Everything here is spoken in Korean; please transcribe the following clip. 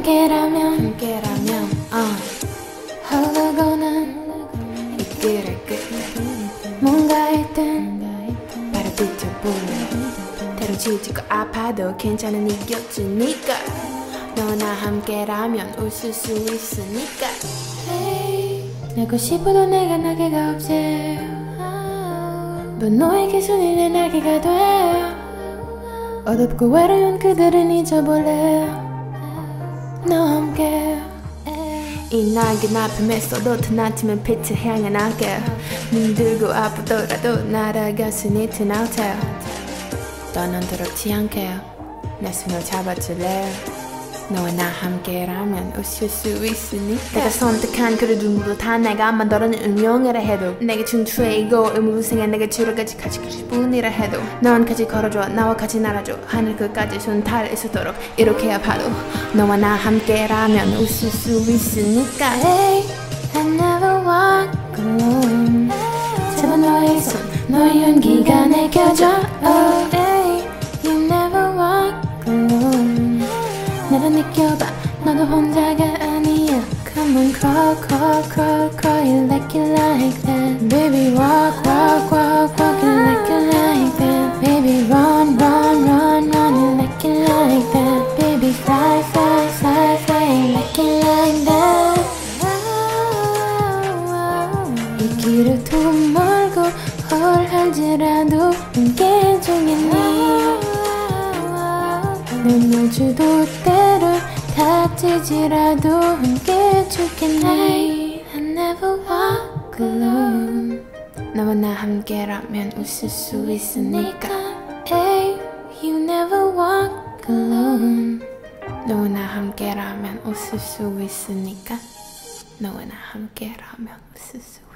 함께라면 흐르고는 이끌을 끝 뭔가일 땐 바로 뒤쳐보면 때론 지치고 아파도 괜찮은 이 곁이니까 너와 나 함께라면 웃을 수 있으니까 hey, 내고 싶어도 내가 날개가 없지 넌 너에게 손이 내 날개가 돼 어둡고 외로운 그들은 잊어볼래 너와 함께 이 날개 앞에 쏘도 드나치면 빛을 향해 날게 힘들고 아프더라도 날아갔으니 tonight 떠난 두렵지 않게 내 손을 잡아줄래 너와 나 함께라면 웃을 수 있으니까 내가 선택한 그 누구도 다 내가 만들어낸 운명이라 해도 내게 준 트레이고 의무생에 내게 주로까지 같이 그릴 뿐이라 해도 넌 같이 걸어줘 나와 같이 날아줘 하늘 끝까지 손 닿을 수 있도록 이렇게 아파도 너와 나 함께라면 웃을 수 있으니까 Hey, I never walk alone 제발 너의 손 너의 연기가 내겨져 Oh, hey, you never walk alone 내가 느껴봐 너도 혼자가 아니야 Come on crawl crawl crawl crawl you like it like that Baby walk walk walk walk you like it like that Baby run run run run you like it like that Baby fly fly fly fly you like it like that 이 길을 더 멀고 헐할지라도 함께 해주겠니 눈물주도 때론 다치지라도 함께 해주겠니 I never walk alone 너와 나 함께라면 웃을 수 있으니까 Hey, you never walk alone 너와 나 함께라면 웃을 수 있으니까 너와 나 함께라면 웃을 수